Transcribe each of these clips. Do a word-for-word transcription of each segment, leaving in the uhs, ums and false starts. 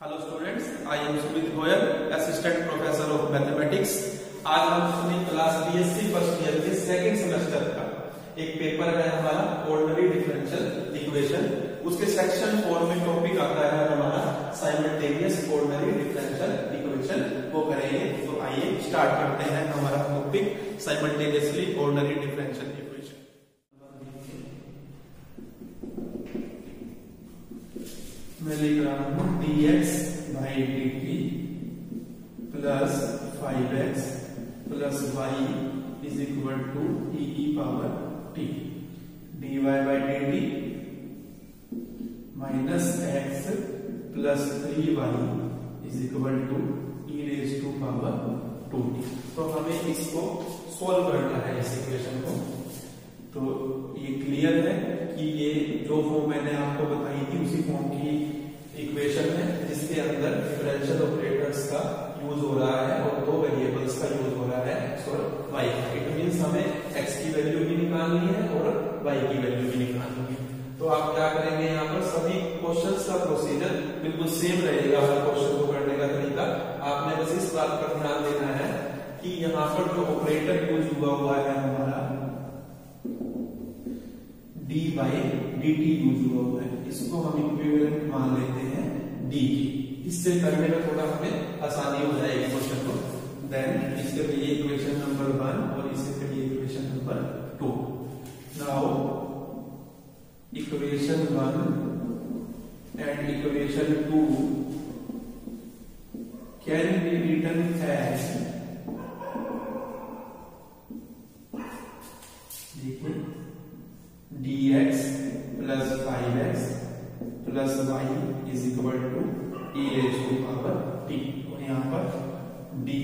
Hello students, I am Sumit Goyal, assistant professor of mathematics. आज हम अपनी क्लास बी.एस.सी फर्स्ट ईयर के सेकंड सेमेस्टर का एक पेपर है हमारा ऑर्डिनरी डिफरेंशियल इक्वेशन। उसके सेक्शन फोर में टॉपिक आता है हमारा साइमल्टेनियस ऑर्डिनरी डिफरेंशियल इक्वेशन, वो करेंगे। तो आइए स्टार्ट करते हैं हमारा topic simultaneously ordinary differential equation. मैं लिख रहा हूं dx by dt plus five x plus y is equal to e की power t, dy by dt minus x plus three y is equal to e raise to power two t. तो हमें इसको solve करना है इस equation को। तो ये क्लियर है कि ये जो फॉर्म मैंने आपको बताई थी उसी फॉर्म की इक्वेशन है, जिसके अंदर डिफरेंशियल ऑपरेटर्स का यूज हो रहा है और दो वेरिएबल्स का यूज हो रहा है, एक्स और वाई। इट मींस हमें एक्स की वैल्यू भी निकालनी है और वाई की वैल्यू भी निकालनी है। तो आप क्या करेंगे, यहाँ पर सभी क्वेश्चंस का प्रोसीजर बिल्कुल सेम रहेगा। हर क्वेश्चन को करने का तरीका आपने बस इस बात पर ध्यान देना है कि यहाँ पर जो ऑपरेटर यूज हुआ हुआ है हमारा d by d t use हुआ हुआ है, इसको हम इक्विवेलेंट मान लेते हैं d की। इससे करने में थोड़ा हमें आसानी हो जाएगी क्वेश्चन को। देन इसके लिए इक्वेशन नंबर वन और इसके लिए equation number two. Now equation one and equation two can be written as, देखिए, dx plus five x plus y is equal to e raise to power t. और यहाँ पर dy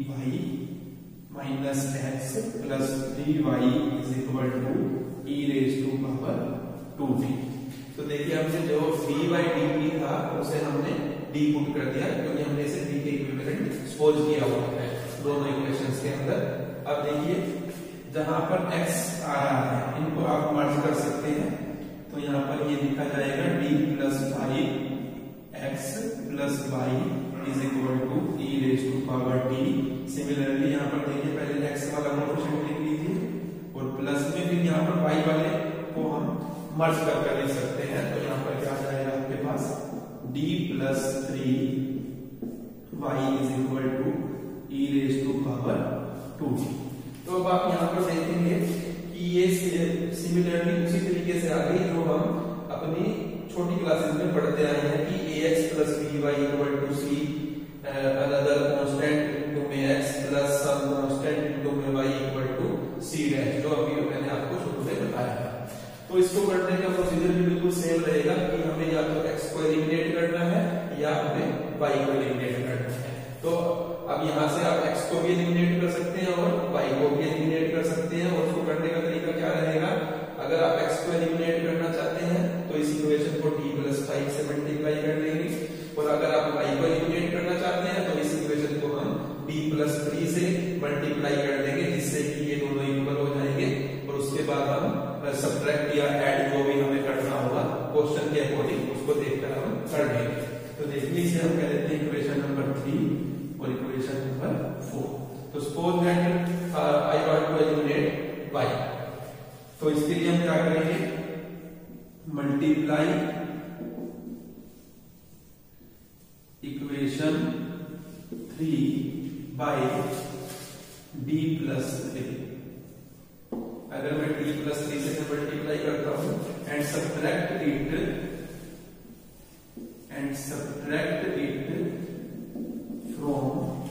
minus x plus three y is equal to e raise to power two t. तो देखिए, हमने जो dy by dt था उसे हमने d पुट कर दिया, क्योंकि हमने इसे d के इक्विवेलेंट सपोज किया हुआ है दोनों इक्वेशंस के अंदर। अब देखिए, जहां पर x आ रहा है इनको आप मर्ज कर सकते हैं। तो यहाँ पर ये लिखा जाएगा d plus five x plus y is equal to e raise to power t. Similarly यहाँ पर देखिए, पहले x वाला कोएफिशिएंट लिख लीजिए और प्लस में फिर यहाँ पर y वाले को हम मर्ज कर कर लिख सकते हैं। तो यहाँ पर क्या आ जाएगा आपके पास, d plus three y is equal to e raise to power two t. तो अब आप यहाँ पर देखेंगे कि ये सिमिलरली उसी तरीके से आ गई जो हम अपनी छोटी क्लासेस में पढ़ते आए हैं कि ax plus by equal to c another constant into में x plus some constant into में y equal to c dash, जो अभी मैंने आपको शुरू में बताया था। तो इसको करने का प्रोसीजर भी बिल्कुल सेम रहेगा कि हमें या तो x को एलिमिनेट करना है या हमें y को एलिमिनेट करना है। तो अब यहाँ से आप x को भी एलिमिनेट कर सकते हैं और y को भी एलिमिनेट कर सकते हैं। और उसको करने का तरीका क्या रहेगा, अगर आप x को एलिमिनेट करना चाहते हैं तो इस इक्वेशन को d प्लस फाइव से मल्टीप्लाई कर लेंगे, और अगर आप y को एलिमिनेट करना चाहते हैं तो इस इक्वेशन को हम d प्लस थ्री से मल्टीप्लाई कर देंगे, जिससे कि ये दोनों इक्वल हो जाएंगे। और उसके बाद हम सब्ट्रैक्ट या ऐड जो भी हमें करना होगा क्वेश्चन के अकॉर्डिंग उसको देखकर हम कर लेंगे। तो देखिए, इसे हम कह देते हैं इक्वेशन नंबर थ्री और इक्वेशन नंबर फोर। तो suppose that I want to eliminate y, तो इसके लिए हम क्या करेंगे, multiply equation three by d plus three. अगर मैं d प्लस थ्री से मल्टीप्लाई करता हूं and subtract it and subtract it from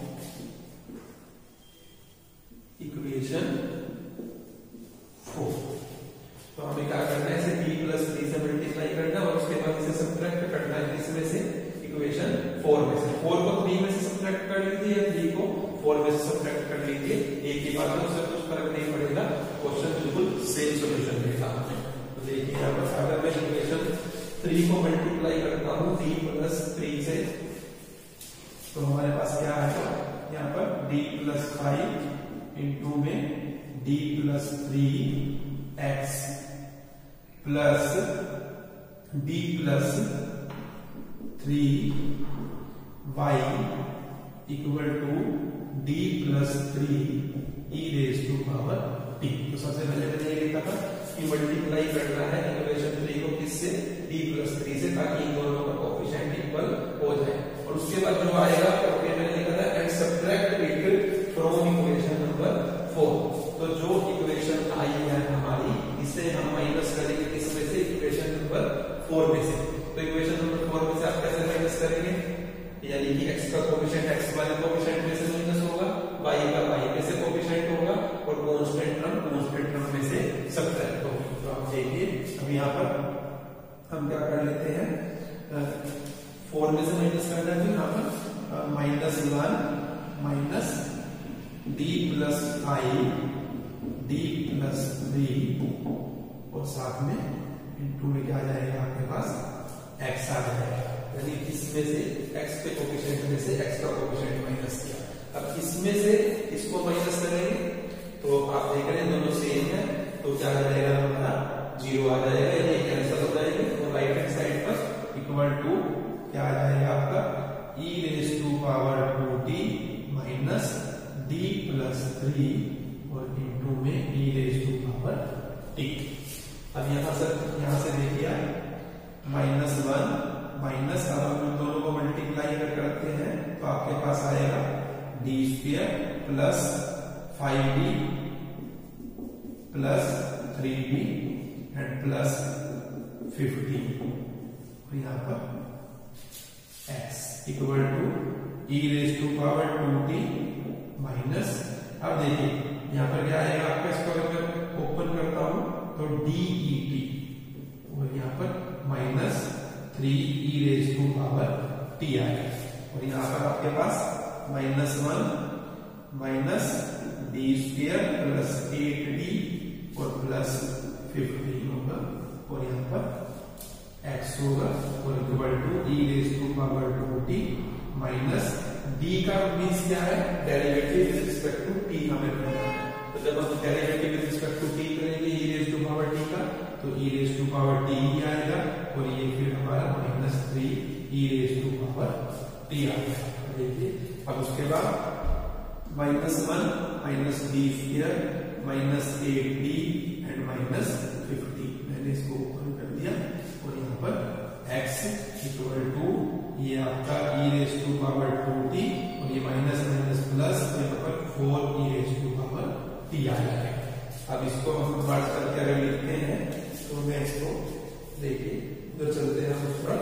equation four. तो हमें क्या करना है, इसे d प्लस थ्री से मल्टीप्लाई करना और उसके बाद इसे सब्ट्रैक्ट करना है इसमें से, इक्वेशन फोर में से। फोर को थ्री में से सब्ट्रैक्ट कर लीजिए या थ्री को फोर में से सब्ट्रैक्ट कर लीजिए, एक ही बात है, उससे कुछ फर्क नहीं पड़ेगा, क्वेश्चन बिल्कुल सेम सॉल्यूशन देगा हमें। तो देखिए, यहाँ पर अगर मैं इक्वेशन थ्री को मल्टीप्लाई करता हूँ d प्लस थ्री से, तो हमारे पास क्या आएगा, यहाँ पर d प्लस फाइव इंटू में d plus three x plus d plus three y equal to d plus three e raise to power t. तो सबसे पहले मैंने ये लिखा था कि मल्टीप्लाई करना है इक्वेशन थ्री को किससे, डी प्लस थ्री से, ताकि इन दोनों का कोएफिशिएंट इक्वल हो जाए। और उसके बाद जो आएगा ओके मैंने लिखा था and subtract it from equation number four. तो जो इक्वेशन आई है हमारी, इसे हम माइनस करेंगे किसमें से, इक्वेशन नंबर फोर में से। तो इक्वेशन नंबर फोर में से आप कैसे माइनस करेंगे, यानी कि x का कोएफिशिएंट x वाले कोएफिशिएंट में से माइनस होगा, y का y में से कोएफिशिएंट होगा, और कांस्टेंट टर्म कांस्टेंट टर्म में से सब्ट्रैक्ट होगा। तो आप देखिए अब यहाँ पर हम क्या कर लेते हैं, फोर में से माइनस करना है, तो यहाँ पर minus one minus d plus i d plus three, और साथ में इंटू में क्या आ जाएगा आपके पास, x आ जाएगा। यानी इसमें से x के कोएफिशिएंट में से x का कोएफिशिएंट माइनस किया। अब इसमें से इसको माइनस करेंगे तो आप देख रहे हैं दोनों सेम है, तो क्या आ जाएगा हमारा, जीरो आ जाएगा, यानी कैंसिल हो जाएंगे। तो राइट हैंड साइड पर इक्वल टू क्या आ जाएगा आपका, e raise to power two t minus d plus three, और इंटू में e raise to power t. अब यहाँ से यहाँ से देखिए माइनस वन माइनस, अब हम दोनों को मल्टीप्लाई करके रखते हैं तो आपके पास आएगा d square plus five d plus three d and plus fifty, और यहाँ पर x equal to e raise to power two t minus, अब देखिए यहाँ पर क्या आएगा आपका, इसको अगर मैं ओपन करता हूं तो डी ई टी, और यहाँ पर minus three e raise to power t आएगा। और यहाँ पर आपके पास minus one minus d square plus eight d और प्लस फिफ्टी होगा, और यहाँ पर x होगा, और equal to e raise to power two t minus d का मीन्स क्या है, derivative with respect to t हमें करना है। तो जब हम derivative with respect to t करेंगे e raise to power t का, तो e raise to power t ही आएगा, और ये फिर हमारा minus three e raise to power t आ गया। देखिए अब उसके बाद minus one minus d square minus eight d and minus fifty, मैंने इसको ओपन कर दिया, और यहाँ पर x इक्वल टू ये आपका e raise to power two t, और ये माइनस माइनस प्लस, तो यहाँ पर four e raise to power t आ जाएगा। अब इसको हम बात करके अगर लिखते हैं तो मैं इसको देखिए जो चलते हैं उस पर,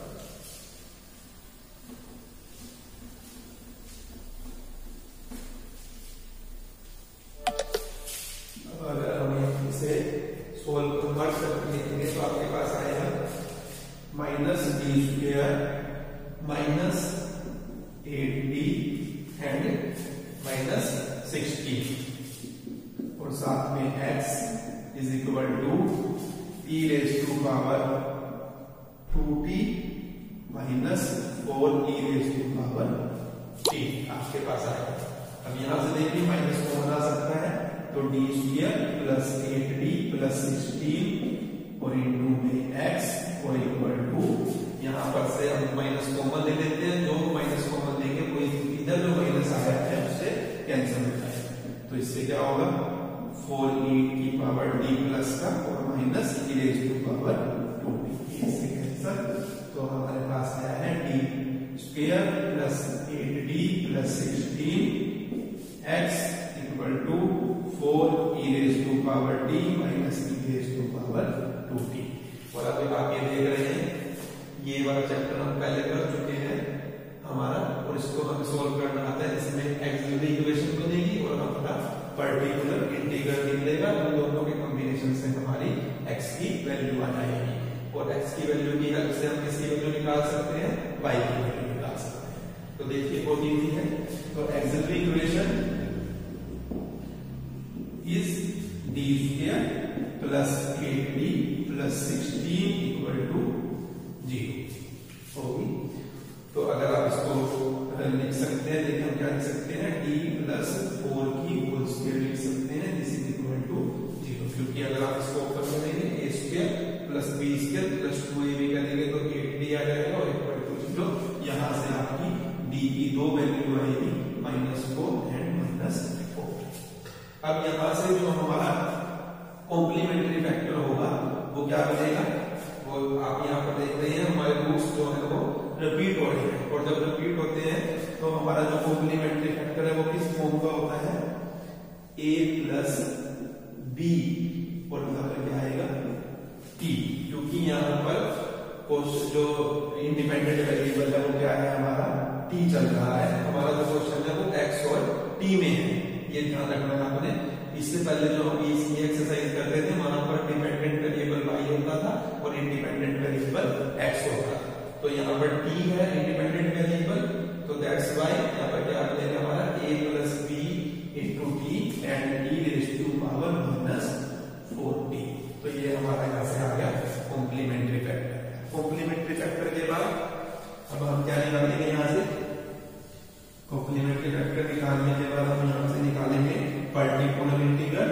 अगर हम इसे सोल्व कन्वर्ट करके लिखेंगे तो आपके पास आएगा minus d square minus eight d and minus sixteen, और साथ में x is equal to e raise to power two t minus four e raise to power t आपके पास आएगा। अब यहां से देखिए माइनस को बना सकता है, तो d square plus eight d plus sixteen और इंटू में x और इक्वल टू, यहाँ पर से हम माइनस कॉमन ले लेते हैं, जो माइनस कॉमन लेंगे कोई इधर जो माइनस आया है उससे कैंसिल हो जाएगा। तो इससे क्या होगा, फोर ई की पावर डी प्लस का और minus e raise to power two d, इससे कैंसिल। तो हमारे पास आया है d square plus eight d plus sixteen x equal to four e raise to power d minus e raise to power two d. और अभी आप ये देख रहे हैं ये वाला चैप्टर हम पहले कर चुके हैं हमारा, और इसको हमें सोल्व करना आता है, इसमें एक्सिलरी इक्वेशन बनेगी और हमारा पर्टिकुलर इंटीग्रल निकलेगा, उन दोनों के कॉम्बिनेशन से हमारी x की वैल्यू आ जाएगी, और x की वैल्यू की हेल्प से हम किसकी वैल्यू निकाल सकते हैं, y की वैल्यू निकाल सकते हैं। तो देखिए बहुत इजी है। तो auxiliary equation is d square plus eight d plus sixteen equal to zero होगी। तो अगर आप इसको लिख सकते हैं, देखिए हम क्या लिख सकते हैं, d प्लस फोर की होल स्क्वायर लिख सकते हैं, this is equal to zero, क्योंकि अगर आप इसको ओपन करेंगे a square plus b square plus two a b करेंगे तो एट डी आ जाएगा और इक्वल टू जीरो। यहाँ से आपकी की दो वैल्यू आएगी minus four and minus four. अब यहां से जो हमारा कॉम्प्लीमेंट्री फैक्टर होगा वो क्या बनेगा, वो आप यहाँ पर देख रहे हैं हमारे रूट्स जो है वो रिपीट हो रहे हैं, और जब रिपीट होते हैं तो हमारा जो कॉम्प्लीमेंट्री फैक्टर है वो किस फॉर्म का होता है, a प्लस बी और यहाँ पर क्या आएगा t, क्योंकि यहाँ पर जो इंडिपेंडेंट वेरिएबल है वो क्या है हमारा t चल रहा है, हमारा जो क्वेश्चन है वो x और t में है, ये ध्यान रखना है आपने। इससे पहले जो हम ये एक्सरसाइज करते थे वहां पर डिपेंडेंट वेरिएबल y होता था और इंडिपेंडेंट वेरिएबल x होता था, तो यहाँ पर t है इंडिपेंडेंट वेरिएबल, तो दैट्स व्हाई यहाँ पर क्या आ जाएगा हमारा a plus b into t and e raise to power minus four t. तो ये हमारा यहाँ से आ गया कॉम्प्लीमेंट्री फैक्टर। कॉम्प्लीमेंट्री फैक्टर के बाद अब हम क्या निकालेंगे, यहाँ से कॉम्प्लीमेंट्री फैक्टर निकालने के बाद हम यहाँ से निकालेंगे पर्टिकुलर इंटीग्रल।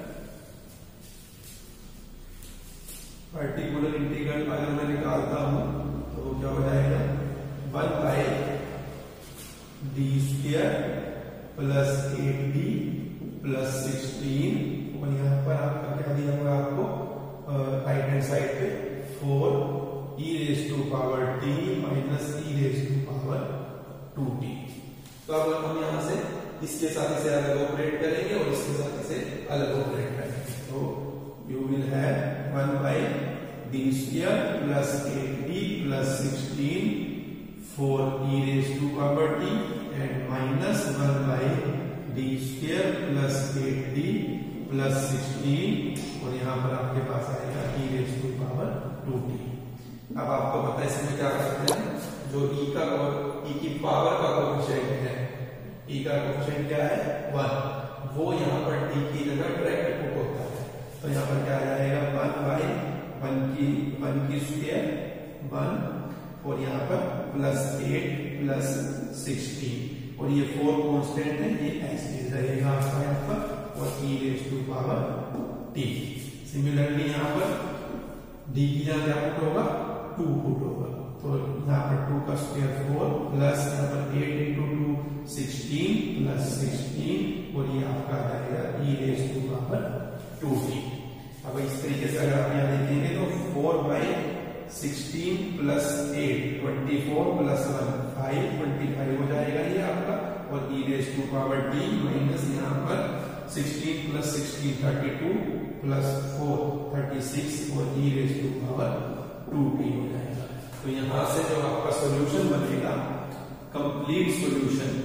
पर्टिकुलर इंटीग्रल अगर मैं निकालता हूं तो वो क्या हो जाएगा, one by d square plus eight d plus sixteen, और यहाँ पर आपका क्या दिया हुआ आपको राइट हैंड साइड पे four e raise to power t minus e raise to power two t. तो अब हम यहाँ से इसके साथ इसे अलग ऑपरेट करेंगे और इसके साथ इसे अलग ऑपरेट करेंगे, तो you will have one by d square plus eight d plus sixteen four e raise to power t and minus one by d square plus eight d plus sixteen, और यहाँ पर आपके पास आएगा e raise to power two t. अब आपको पता है इसमें क्या करते हैं, जो e का e की पावर का कोएफिशिएंट है, e का कोएफिशिएंट क्या है वन, वो यहाँ पर t की जगह डायरेक्ट पुट होता है, तो यहाँ पर क्या आ जाएगा वन बाई वन की वन की स्क्वायर वन, और यहाँ पर प्लस एट प्लस सिक्सटीन, और ये फोर कांस्टेंट है, ये एज इट इज रहेगा आपका यहाँ पर, और e raise to power t। Similarly यहाँ पर d की जगह क्या पुट होगा, टू पुट होगा, तो यहाँ पर टू का स्क्वायर फोर प्लस यहाँ पर eight into two sixteen plus sixteen, और ये आपका आ जाएगा e raise to power two t. अब इस तरीके से अगर आप यहाँ देखेंगे तो four by sixteen plus eight twenty four plus one five twenty five हो जाएगा ये आपका, और e raise to power t minus यहाँ पर sixteen plus sixteen thirty two plus four thirty six, और e raise to power two T हो जाएगा। तो यहां से जो आपका सॉल्यूशन बनेगा, कंप्लीट सॉल्यूशन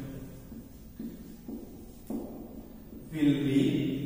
विल बी,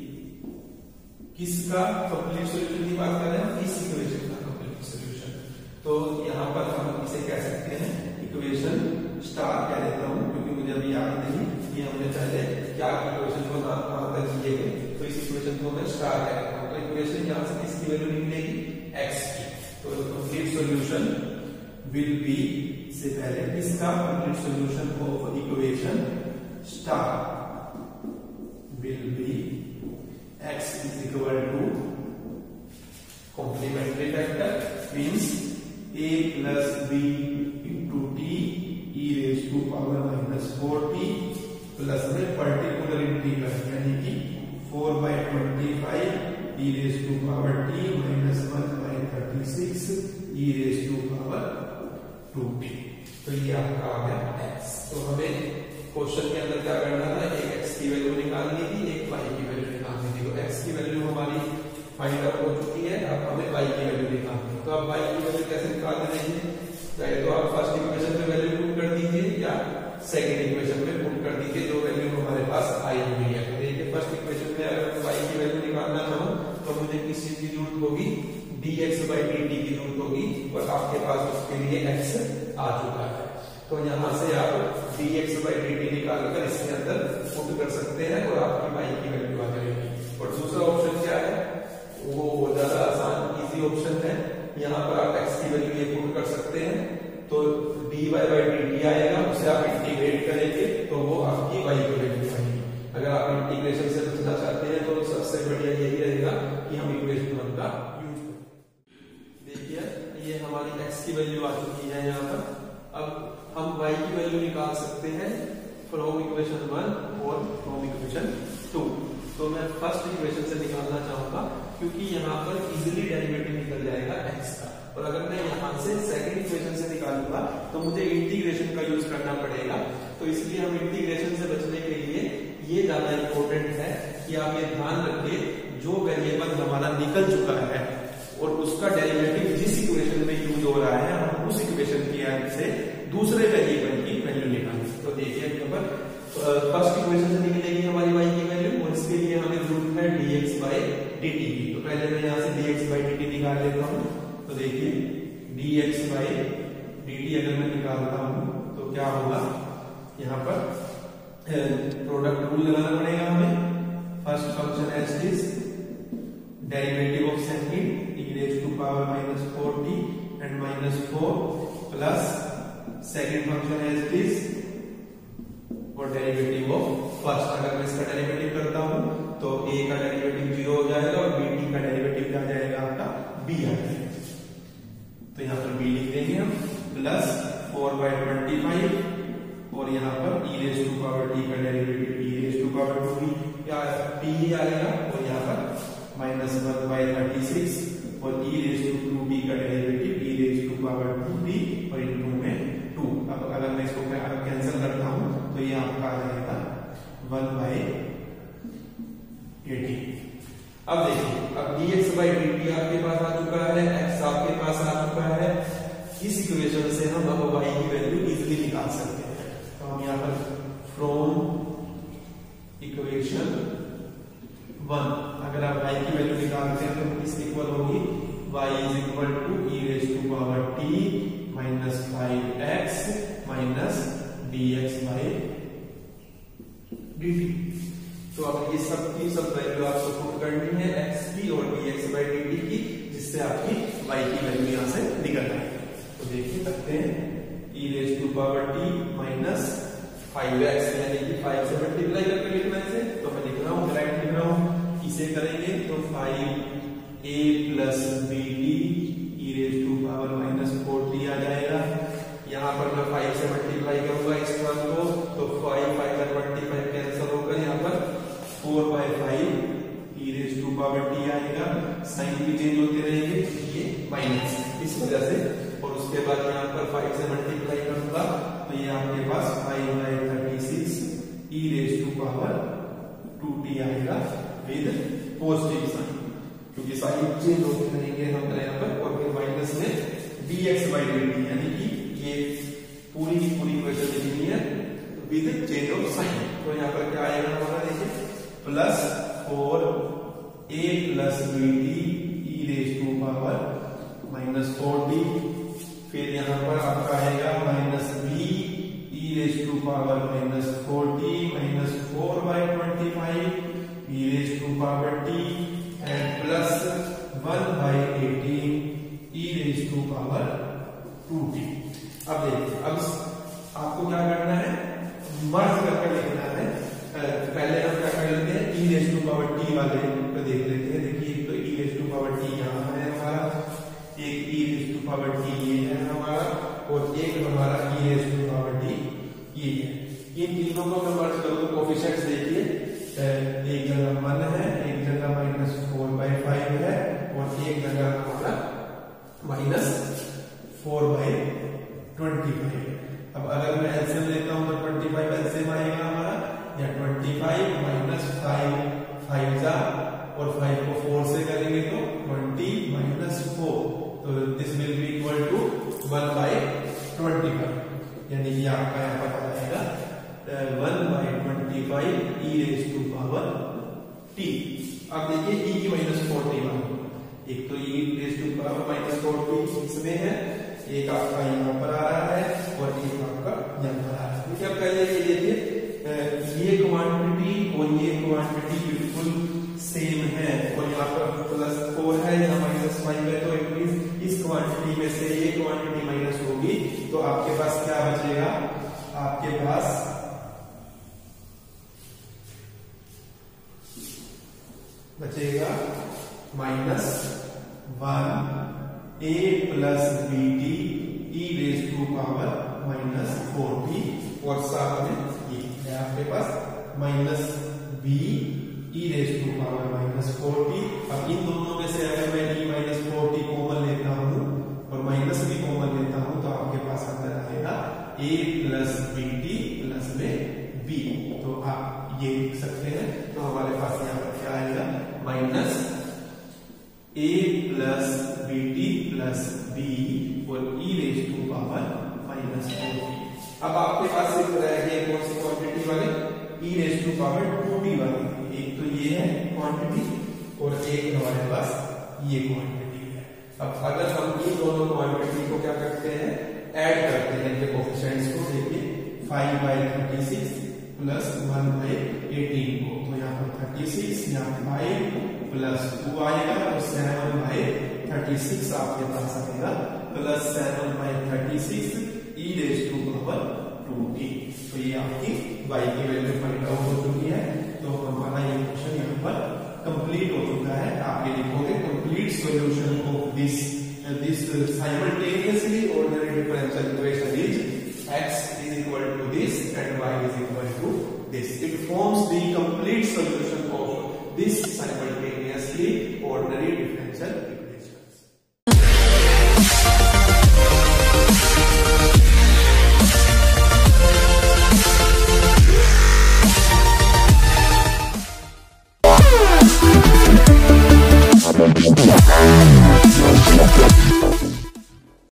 किसका कंप्लीट सॉल्यूशन की बात कर रहे हैं, इस इक्वेशन का कंप्लीट सॉल्यूशन। तो यहां पर हम इसे कह सकते हैं इक्वेशन स्टार कह देता हूं, क्योंकि मुझे अभी याद नहीं कि हमने पहले क्या इक्वेशन को नाम कहां तक किए गए, तो इस इक्वेशन को मैं स्टार कह देता हूं। तो इक्वेशन यहां से किसकी वैल्यू निकलेगी, x की। तो कंप्लीट सॉल्यूशन विल बी, से पहले इसका complete solution of equation star will be x is equal to complementary factor means a plus b into t e raise to power minus four t plus में particular integral यानी कि four by twenty five e raise to power t minus one by thirty six e raise to power two t. तो ये आपका आ गया x। तो हमें question के अंदर क्या करना था, एक x की वैल्यू निकालनी थी, एक y की वैल्यू निकालनी थी। तो x की वैल्यू हमारी फाइंड आउट हो चुकी है, अब हमें y की वैल्यू निकालनी है। तो अब y की वैल्यू कैसे निकालते हैं, चाहे तो आप फर्स्ट इक्वेशन में वैल्यू पुट कर दीजिए या सेकंड इक्वेशन में पुट कर दीजिए, जो वैल्यू हमारे पास आई हुई है। तो देखिए फर्स्ट इक्वेशन में अगर मैं y की वैल्यू निकालना चाहूँ तो मुझे किस चीज की जरूरत होगी, dx by dt की जरूरत होगी, और आपके पास उसके लिए x आ चुका है। तो यहाँ से आप dx by dt निकालकर इसके अंदर पुट कर सकते हैं और आपकी y की वैल्यू आ जाएगी। और दूसरा ऑप्शन क्या है, वो ज्यादा आसान इजी ऑप्शन है, यहाँ पर आप x की वैल्यू ये पुट कर सकते हैं, तो dy by dt आएगा, उसे आप इंटीग्रेट करेंगे तो वो आपकी y की वैल्यू आएगी। अगर आप इंटीग्रेशन से बचना चाहते हैं तो सबसे बढ़िया यही रहेगा कि हम इक्वेशन वन का यूज करें। देखिए ये हमारी x की वैल्यू आ चुकी है यहाँ पर। अब हम y की वैल्यू निकाल सकते हैं फ्रॉम इक्वेशन वन और फ्रॉम इक्वेशन टू। तो मैं फर्स्ट इक्वेशन से निकालना चाहूंगा क्योंकि यहाँ पर इजीली डेरिवेटिव निकल जाएगा x का, और अगर मैं यहाँ से सेकंड इक्वेशन से निकालूंगा तो मुझे इंटीग्रेशन का यूज करना पड़ेगा। तो इसलिए हम इंटीग्रेशन से बचने के लिए ये ज्यादा इंपॉर्टेंट है कि आप ये ध्यान रखिए जो वेरिएबल हमारा निकल चुका है और उसका डेरिवेटिव जिस इक्वेशन में यूज हो रहा है हम उस इक्वेशन की हेल्प से दूसरे वेरिएबल की वैल्यू निकालेंगे। तो देखिए यहाँ पर फर्स्ट इक्वेशन से निकलेगी हमारी y की वैल्यू, और इसके लिए हमें जरूरत है dx by dt की। तो पहले मैं यहाँ से dx by dt निकाल लेता हूँ। तो देखिए dx by dt अगर मैं निकालता हूँ तो क्या होगा, यहाँ पर प्रोडक्ट रूल लगाना पड़ेगा हमें। First function as is derivative of second e raise to power minus four t and minus four plus second function as is और डेरिवेटिव ऑफ फर्स्ट। अगर मैं इसका डेरिवेटिव करता हूं तो a का डेरिवेटिव जीरो हो जाएगा और bt का डेरिवेटिव क्या जाएगा आपका b आ जाएगा। तो यहाँ पर b लिख देंगे हम plus four by twenty five और यहाँ पर e raise to power t का derivative e raise to power two b क्या t ही आएगा, और यहाँ पर minus one by thirty six और e raise to two b का derivative e raise to power two b और इनटू में टू। अब अगर मैं इसको कैंसिल करता हूं तो ये आपका आ जाएगा वन बाई एटी। अब देखिए अब dx by dt आपके पास आ चुका है, x आपके पास आ चुका है। इस इक्वेशन से हम अब y की वैल्यू इजीली निकाल सकते हैं। तो हम यहाँ पर फ्रॉम इक्वेशन वन अगर आप y की वैल्यू निकालते हैं तो किस इक्वल होगी, y is equal to e raise to power t minus five x minus d x by d t. तो अब ये सब की सब वैल्यू आपको पुट करनी है x की और dx by dt की, जिससे आपकी y की वैल्यू यहां से निकल आएगी। तो देखिए सकते हैं e raise to power t minus five x यानी कि फाइव से मल्टीप्लाई करके लिखना है इसे। तो मैं लिख रहा हूँ डायरेक्ट लिख रहा हूँ, इसे करेंगे तो five a plus b t e raise to power minus four t आ जाएगा। यहाँ पर मैं फाइव से मल्टीप्लाई करूंगा इस टर्म को तो five five by twenty five cancel होकर यहाँ पर four by five e raise to power t आएगा। साइन भी चेंज होते रहेंगे ये माइनस इस वजह से, और उसके बाद यहाँ पर फाइव से मल्टीप्लाई करूंगा तो ये आपके पास five by thirty six e raise to power two t आएगा विद पॉजिटिव साइन, क्योंकि साइन चेंज होते रहेंगे हम यहाँ पर। और फिर माइनस में dx by dt यानी कि ये पूरी की पूरी इक्वेशन लिखनी है विद चेंज ऑफ साइन। तो यहाँ पर क्या आएगा हमारा, देखिए plus four a plus b t e raise to power minus four d, फिर यहाँ पर आपका आएगा minus b e raise to power minus four t minus four by twenty five e raise to power t and plus one by eighteen e raise to power two t. अब देखिए अब आपको क्या करना है, मर्ज करके लिखना है। पहले हम क्या कर लेते हैं, e raise to power t वाले को देख लेते हैं। देखिए तो e raise to power t यहाँ है हमारा, एक e raise to power t ये है हमारा, और एक हमारा e raise to power t ये है। इन तीनों को मैं मर्ज करूँ तो कोफिशिएंट्स देखिए, एक जगह वन है, एक जगह माइनस फोर बाई फाइव है, और एक जगह हमारा minus four by twenty five. अब अगर मैं एलसीएम लेता हूं तो ट्वेंटी फाइव एलसीएम आएगा हमारा, या twenty five minus five five जा और फाइव को फोर से करेंगे तो ट्वेंटी माइनस फोर, तो this will be equal to one by twenty five, यानी कि आपका यहाँ पर आ जाएगा one by twenty five e raise to power t. अब देखिए ई की माइनस फोर्टी वन, एक तो e raise to power minus forty इसमें है, एक आपका यहाँ पर आ रहा है और एक आपका यहाँ पर आ रहा है। देखिए अब पहले ये देखिए ये क्वांटिटी और ये क्वांटिटी बिल्कुल सेम है, और यहाँ पर प्लस फोर है यहाँ माइनस फाइव है, तो इट मींस इस क्वांटिटी में से ये क्वांटिटी माइनस होगी तो आपके पास क्या बचेगा, आपके पास बचेगा minus one a plus b t e raise to power minus forty और साथ में ये है आपके पास minus b e raise to power minus forty. अब इन दोनों में से अगर मैं ई माइनस फोर्टी कॉमन लेता हूँ और माइनस भी कॉमन लेता हूँ तो आपके पास अंदर आएगा a plus b t plus में बी। तो आप ये लिख सकते हैं। तो हमारे पास यहाँ पर क्या आएगा minus a plus b t plus b और e raise to power minus forty. अब आपके पास सिर्फ रह गए कौन सी क्वांटिटी वाले e raise to power two t वाले। एक तो ये है क्वांटिटी और एक हमारे पास ये क्वांटिटी है। अब अगर हम इन दोनों क्वांटिटी को क्या करते हैं ऐड करते हैं इनके कोफिशिएंट्स को, देखिए five by thirty six plus one by eighteen को, तो यहाँ पर थर्टी सिक्स यहाँ फाइव प्लस टू आएगा तो सेवन बाई थर्टी सिक्स आपके पास आएगा plus seven by thirty six e raise to power two t. तो ये आपकी y की वैल्यू फाइंड आउट हो चुकी है। तो हमारा ये क्वेश्चन यहाँ पर कंप्लीट हो चुका है। आप ये लिखोगे complete solution of this this simultaneously ordinary differential equation is x is equal to this and y is equal to this. It forms the complete solution